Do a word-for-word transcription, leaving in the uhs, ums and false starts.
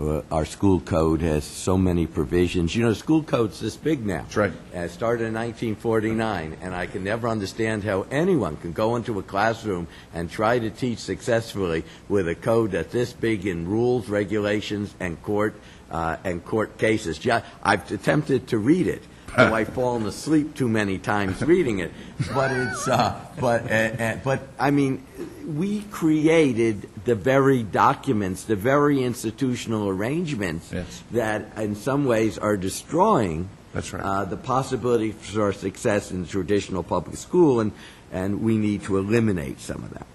uh, our school code has so many provisions. You know, the school code's this big now. That's right. Uh, it started in nineteen forty-nine, and I can never understand how anyone can go into a classroom and try to teach successfully with a code that's this big in rules, regulations, and court uh, and court cases. Ju- I've attempted to read it, though I've fallen asleep too many times reading it. But it's, uh, but, uh, uh, but I mean, we created the very documents, the very institutional arrangements Yes. that, in some ways, are destroying That's right. uh, the possibility for success in the traditional public school, and and we need to eliminate some of that.